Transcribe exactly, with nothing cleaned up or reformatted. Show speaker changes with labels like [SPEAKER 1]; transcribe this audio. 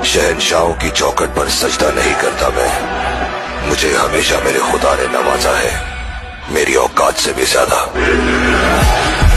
[SPEAKER 1] शहंशाहों की चौखट पर सजदा नहीं करता मैं। मुझे हमेशा मेरे खुदा ने नवाजा है, मेरी औकात से भी ज्यादा।